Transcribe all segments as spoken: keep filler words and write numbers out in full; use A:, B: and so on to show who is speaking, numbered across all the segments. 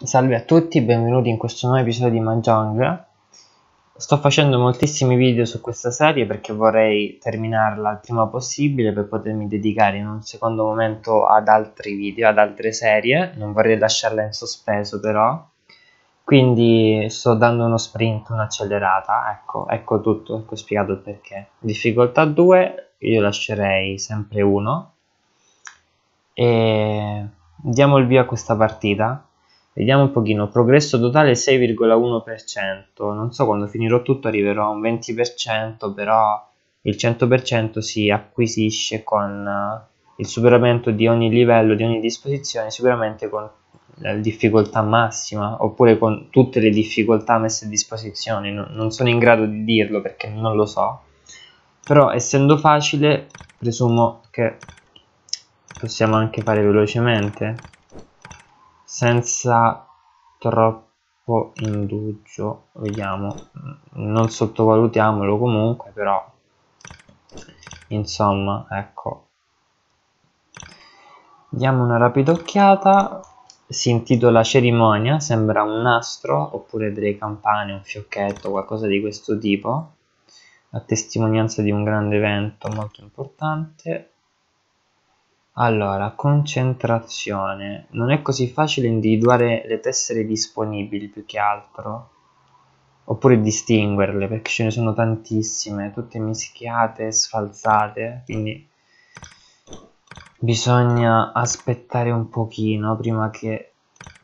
A: Salve a tutti, benvenuti in questo nuovo episodio di Mahjong. Sto facendo moltissimi video su questa serie perché vorrei terminarla il prima possibile per potermi dedicare in un secondo momento ad altri video, ad altre serie. Non vorrei lasciarla in sospeso però, quindi sto dando uno sprint, un'accelerata. Ecco, ecco tutto, ecco spiegato il perché. Difficoltà due, io lascerei sempre uno e diamo il via a questa partita. Vediamo un pochino, progresso totale sei virgola uno per cento, non so quando finirò tutto arriverò a un venti per cento, però il cento per cento si acquisisce con uh, il superamento di ogni livello, di ogni disposizione, sicuramente con la difficoltà massima, oppure con tutte le difficoltà messe a disposizione. Non, non sono in grado di dirlo perché non lo so, però essendo facile presumo che possiamo anche fare velocemente, senza troppo indugio. Vediamo, non sottovalutiamolo comunque, però insomma, ecco, diamo una rapida occhiata. Si intitola Cerimonia, sembra un nastro oppure delle campane, un fiocchetto, qualcosa di questo tipo, a testimonianza di un grande evento molto importante. Allora, concentrazione. Non è così facile individuare le tessere disponibili più che altro, oppure distinguerle, perché ce ne sono tantissime, tutte mischiate, sfalsate, quindi bisogna aspettare un pochino prima che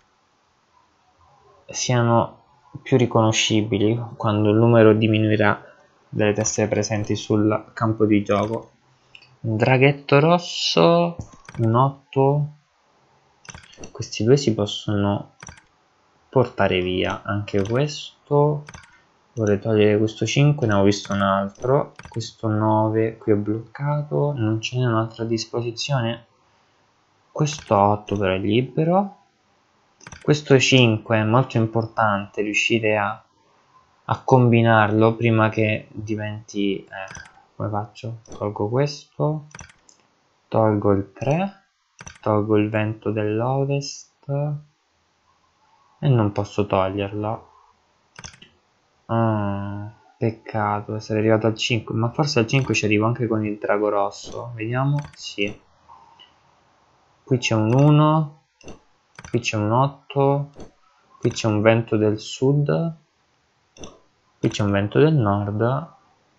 A: siano più riconoscibili, quando il numero diminuirà delle tessere presenti sul campo di gioco. Un draghetto rosso, un otto, questi due si possono portare via, anche questo. Vorrei togliere questo cinque, ne ho visto un altro, questo nove qui è bloccato, non ce n'è un'altra disposizione, questo otto però è libero, questo cinque è molto importante riuscire a, a combinarlo prima che diventi... Eh, come faccio? Tolgo questo, tolgo il tre, tolgo il vento dell'ovest e non posso toglierlo. Ah, peccato essere arrivato al cinque, ma forse al cinque ci arrivo anche con il drago rosso. Vediamo, sì. Qui c'è un uno, qui c'è un otto, qui c'è un vento del sud, qui c'è un vento del nord.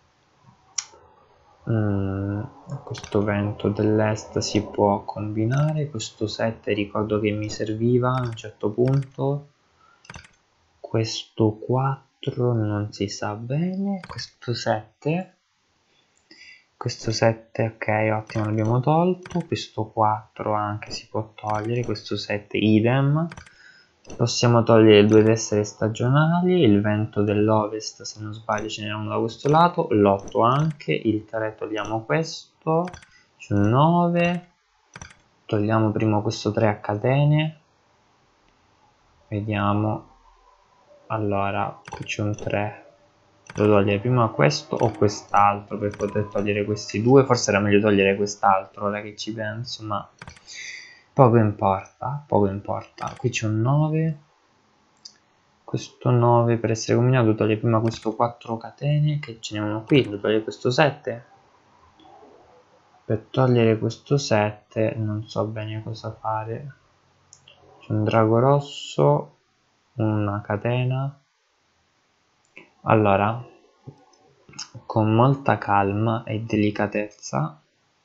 A: Mm, questo vento dell'est si può combinare, questo sette ricordo che mi serviva a un certo punto, questo quattro non si sa bene, questo sette, questo sette ok, ottimo, l'abbiamo tolto, questo quattro anche si può togliere, questo sette idem. Possiamo togliere due tessere stagionali, il vento dell'ovest se non sbaglio ce n'era uno da questo lato, l'otto anche, il tre togliamo questo, c'è un nove, togliamo prima questo tre a catene, vediamo, allora qui c'è un tre, devo togliere prima questo o quest'altro per poter togliere questi due, forse era meglio togliere quest'altro ora che ci penso, ma... poco importa, poco importa. Qui c'è un nove, questo nove per essere combinato devo togliere prima questo quattro catene, che ce n'è uno qui, devo togliere questo sette. Per togliere questo sette non so bene cosa fare. C'è un drago rosso, una catena. Allora, con molta calma e delicatezza,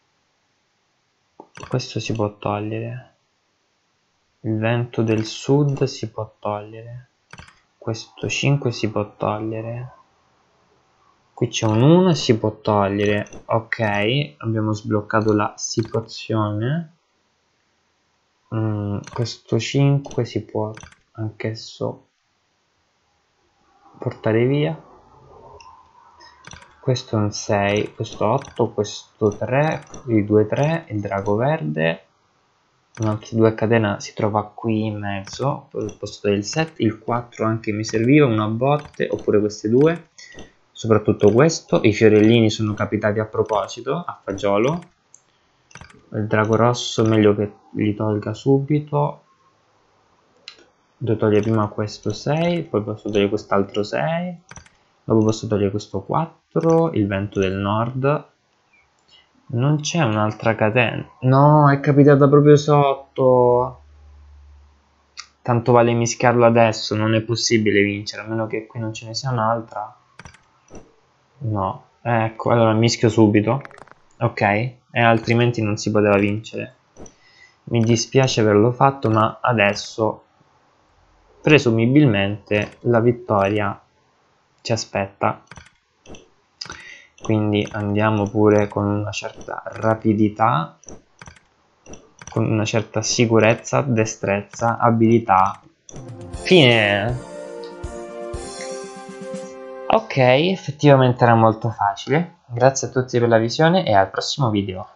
A: questo si può togliere. Il vento del sud si può togliere, questo cinque si può togliere, qui c'è un uno e si può togliere, ok, abbiamo sbloccato la situazione. Mm, questo cinque si può anch'esso portare via, questo è un sei, questo otto, questo tre, i due tre, il drago verde. Un altro due a catena si trova qui in mezzo, al posto del sette, il quattro anche mi serviva, una botte, oppure queste due, soprattutto questo, i fiorellini sono capitati a proposito, a fagiolo, il drago rosso meglio che li tolga subito, Devo togliere prima questo sei, poi posso togliere quest'altro sei, dopo posso togliere questo quattro, il vento del nord. Non c'è un'altra catena. No, è capitata proprio sotto. Tanto vale mischiarlo adesso, non è possibile vincere, a meno che qui non ce ne sia un'altra. No, ecco, allora mischio subito. Ok, e altrimenti non si poteva vincere. Mi dispiace averlo fatto, ma adesso presumibilmente la vittoria ci aspetta. Quindi andiamo pure con una certa rapidità, con una certa sicurezza, destrezza, abilità. Fine. Ok, effettivamente era molto facile. Grazie a tutti per la visione e al prossimo video.